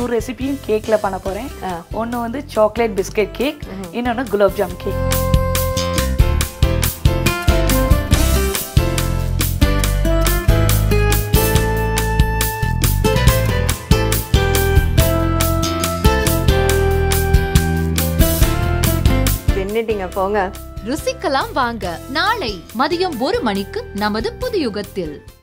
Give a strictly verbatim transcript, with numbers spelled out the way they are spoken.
two ரெசிபியும் கேக்ல பண்ண போறேன். ஒன்னு வந்து சாக்லேட் பிஸ்கட் கேக், இன்னொன்னு குலாப் ஜாம் கேக். என்னடிங்க போங்க. ருசிக்கலாம் வாங்க நாளை மதியம் ஒரு மணிக்கு நமது புதுயுகத்தில்.